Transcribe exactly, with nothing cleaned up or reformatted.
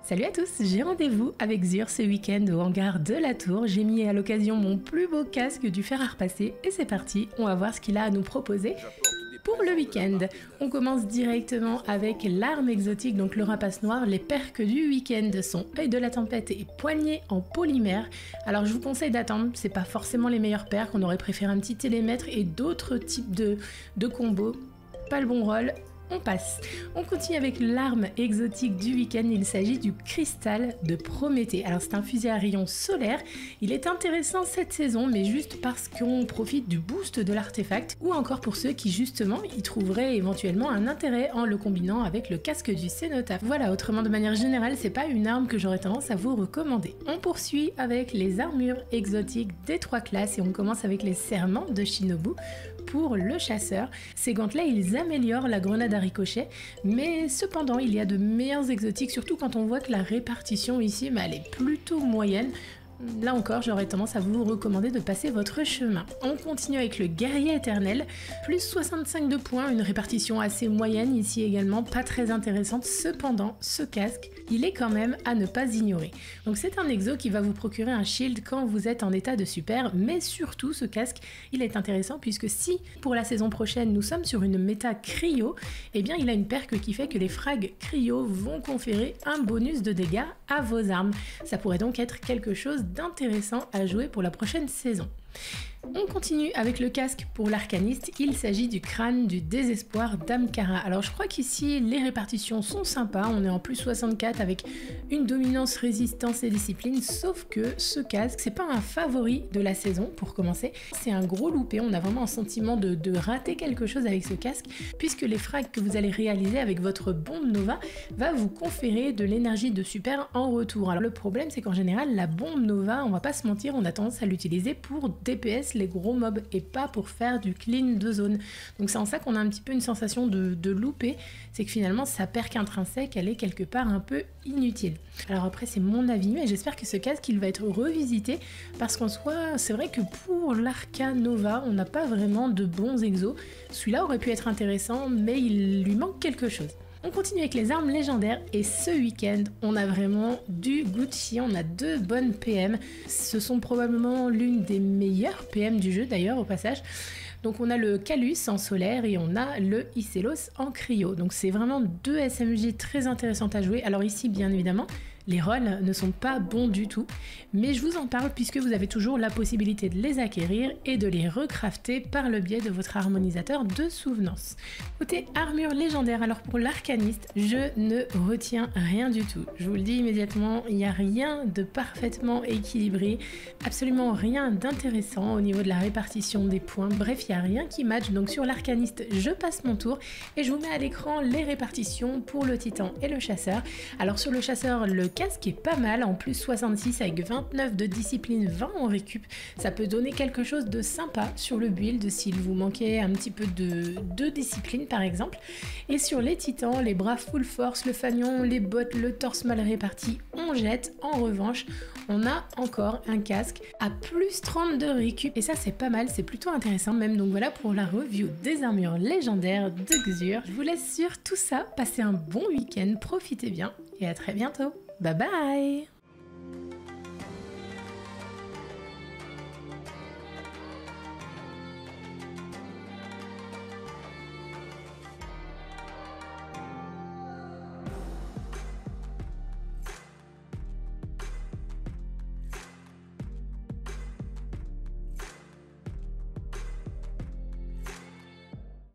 Salut à tous, j'ai rendez-vous avec Xur ce week-end au hangar de la Tour. J'ai mis à l'occasion mon plus beau casque du fer à repasser et c'est parti, on va voir ce qu'il a à nous proposer pour le week-end. On commence directement avec l'arme exotique, donc le rapace noir. Les perques du week-end sont œil de la tempête et poignée en polymère. Alors je vous conseille d'attendre, c'est pas forcément les meilleurs perques, on aurait préféré un petit télémètre et d'autres types de, de combos. Pas le bon rôle. On passe. On continue avec l'arme exotique du week-end, il s'agit du cristal de Prométhée. Alors c'est un fusil à rayon solaire, il est intéressant cette saison mais juste parce qu'on profite du boost de l'artefact ou encore pour ceux qui justement y trouveraient éventuellement un intérêt en le combinant avec le casque du cénotaphe. Voilà, autrement de manière générale c'est pas une arme que j'aurais tendance à vous recommander. On poursuit avec les armures exotiques des trois classes et on commence avec les serments de Shinobu pour le chasseur. Ces gantelets ils améliorent la grenade à ricochet, mais cependant il y a de meilleurs exotiques, surtout quand on voit que la répartition ici bah, elle est plutôt moyenne. Là encore, j'aurais tendance à vous recommander de passer votre chemin. On continue avec le guerrier éternel, plus soixante-cinq de points, une répartition assez moyenne ici également, pas très intéressante. Cependant, ce casque, il est quand même à ne pas ignorer. Donc c'est un exo qui va vous procurer un shield quand vous êtes en état de super, mais surtout ce casque, il est intéressant puisque si pour la saison prochaine nous sommes sur une méta cryo, eh bien il a une perque qui fait que les frags cryo vont conférer un bonus de dégâts à vos armes. Ça pourrait donc être quelque chose d'intéressant à jouer pour la prochaine saison. On continue avec le casque pour l'arcaniste, il s'agit du crâne du désespoir d'Amkara. Alors je crois qu'ici les répartitions sont sympas, on est en plus soixante-quatre avec une dominance, résistance et discipline, sauf que ce casque c'est pas un favori de la saison pour commencer, c'est un gros loupé, on a vraiment un sentiment de, de rater quelque chose avec ce casque, puisque les frags que vous allez réaliser avec votre bombe Nova va vous conférer de l'énergie de super en retour. Alors le problème c'est qu'en général la bombe Nova, on va pas se mentir, on a tendance à l'utiliser pour D P S les gros mobs et pas pour faire du clean de zone. Donc c'est en ça qu'on a un petit peu une sensation de, de louper, c'est que finalement sa perque intrinsèque elle est quelque part un peu inutile. Alors après c'est mon avis mais j'espère que ce casque il va être revisité parce qu'en soi c'est vrai que pour l'Arca Nova on n'a pas vraiment de bons exos. Celui-là aurait pu être intéressant mais il lui manque quelque chose. On continue avec les armes légendaires et ce week-end on a vraiment du Gucci, on a deux bonnes P M, ce sont probablement l'une des meilleures P M du jeu d'ailleurs au passage. Donc on a le Calus en solaire et on a le Icelos en cryo, donc c'est vraiment deux S M J très intéressantes à jouer. Alors ici bien évidemment les rôles ne sont pas bons du tout, mais je vous en parle puisque vous avez toujours la possibilité de les acquérir et de les recrafter par le biais de votre harmonisateur de souvenance. Côté armure légendaire, alors pour l'arcaniste, je ne retiens rien du tout. Je vous le dis immédiatement, il n'y a rien de parfaitement équilibré, absolument rien d'intéressant au niveau de la répartition des points, bref il n'y a rien qui match, donc sur l'arcaniste je passe mon tour et je vous mets à l'écran les répartitions pour le titan et le chasseur. Alors sur le chasseur, le casque est pas mal, en plus soixante-six avec vingt-neuf de discipline, vingt en récup, ça peut donner quelque chose de sympa sur le build s'il vous manquait un petit peu de, de discipline par exemple. Et sur les titans, les bras full force, le fanion, les bottes, le torse mal réparti, on jette. En revanche, on a encore un casque à plus trente de récup et ça c'est pas mal, c'est plutôt intéressant même. Donc voilà pour la review des armures légendaires de Xur. Je vous laisse sur tout ça, passez un bon week-end, profitez bien et à très bientôt. Bye bye!